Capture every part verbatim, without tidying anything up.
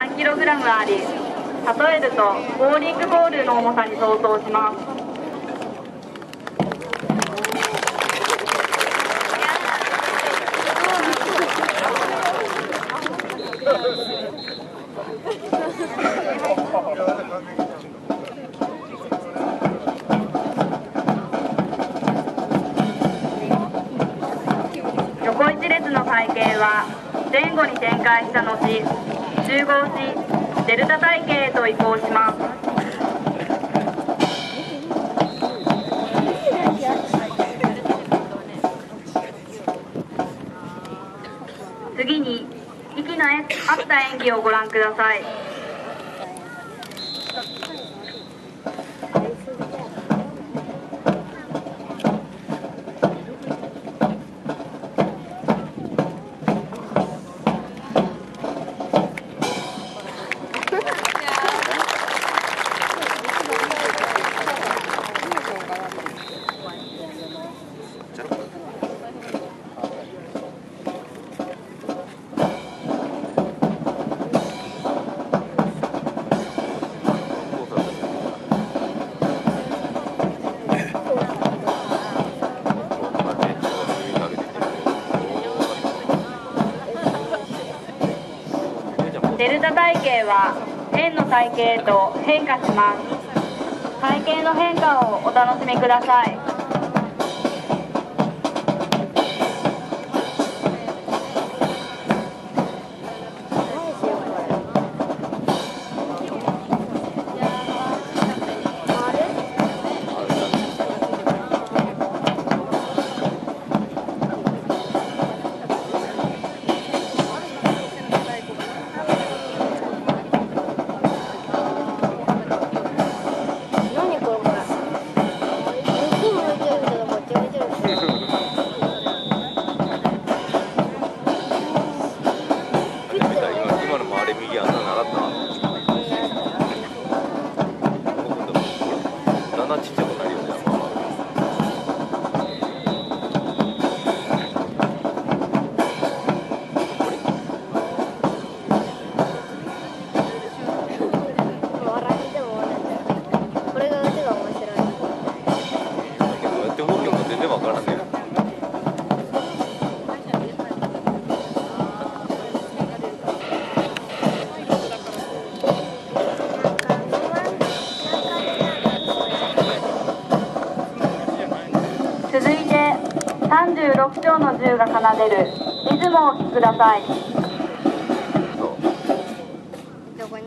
さんキログラム あり、例えるとボーリングボールの重さに相当します。横一列の体型は前後に展開した後、集合しデルタ体型へと移行します。次に息の合った演技をご覧ください。デルタ体型は円の体型へと変化します。体型の変化をお楽しみください。続いてさんじゅうろく丁の銃が奏でるリズムをお聴きください。 どこに？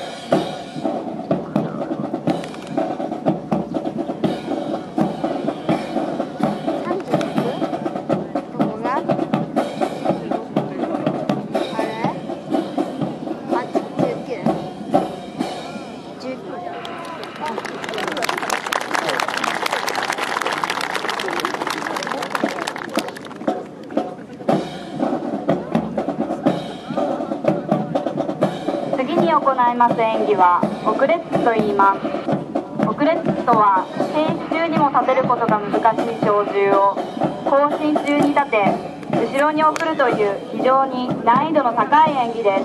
行います演技はオクレッツと言います。オクレッツとは戦士中にも立てることが難しい小銃を行進中に立て後ろに送るという非常に難易度の高い演技です。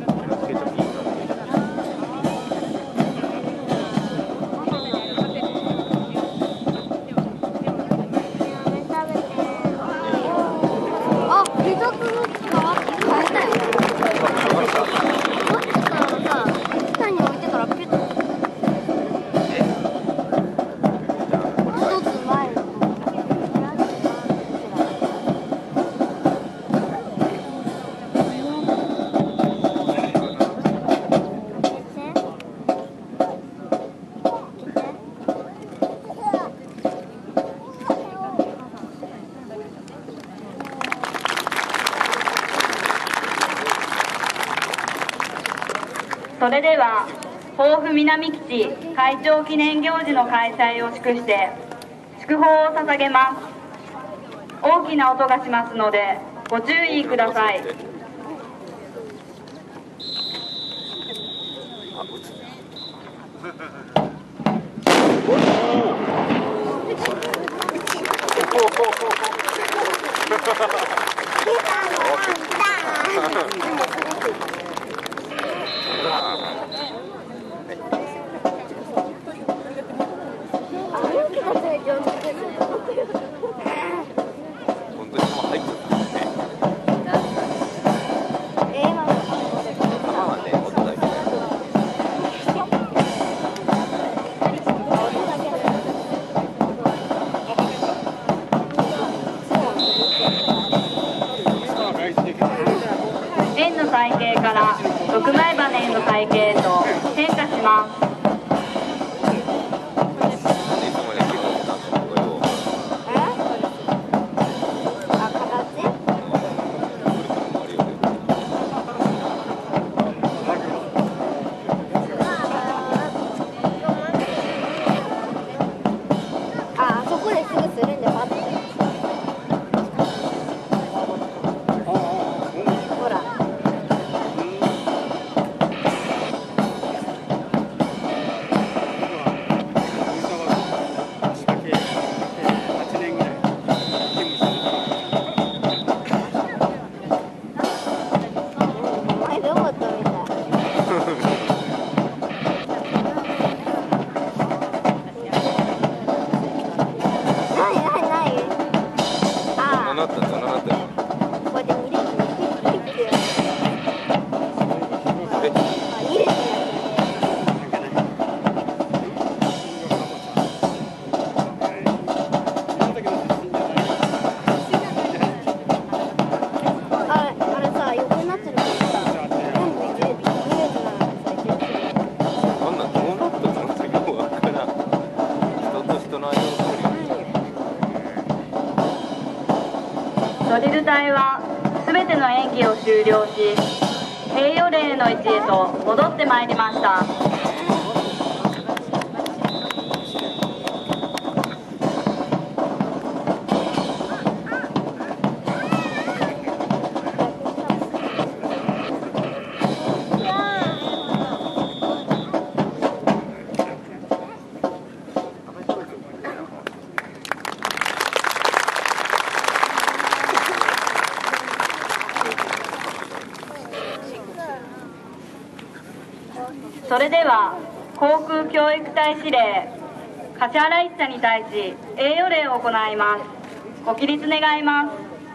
それでは防府南基地会長記念行事の開催を祝して祝砲を捧げます。大きな音がしますのでご注意ください。 肉前羽への体型へと変化します。ドリル隊はすべての演技を終了し、栄誉礼の位置へと戻ってまいりました。それでは航空教育隊司令橿原一茶に対し栄誉礼を行います。ご起立願います。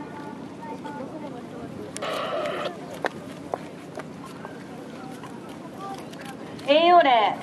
栄誉礼。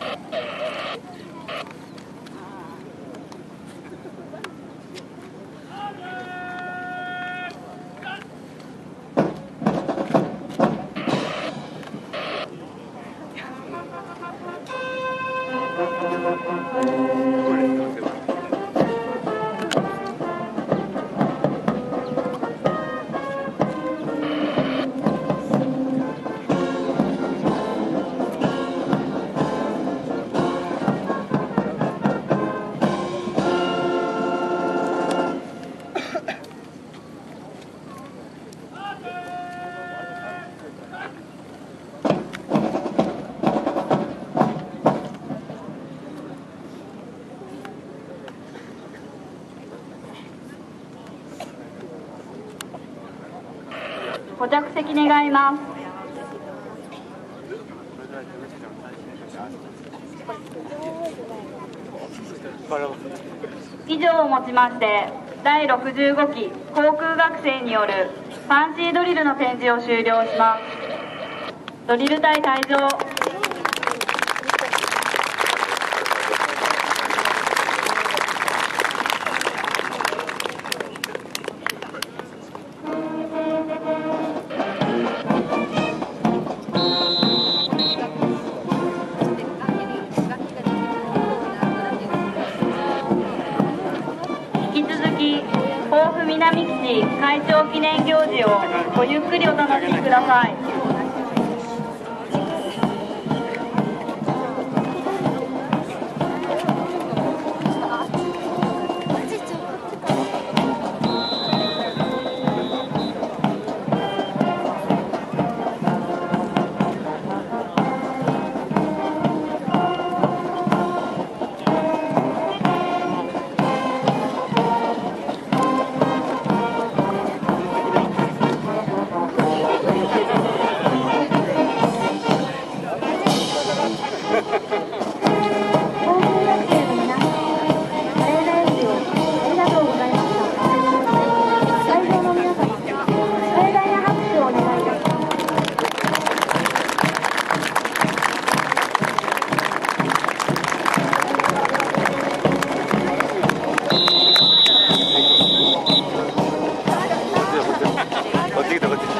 ご着席願います。以上をもちましてだいろくじゅうごき航空学生によるファンシードリルの展示を終了します。ドリル隊退場。甲府南基地会長記念行事をごゆっくりお楽しみください。 こっち来たこっち来た。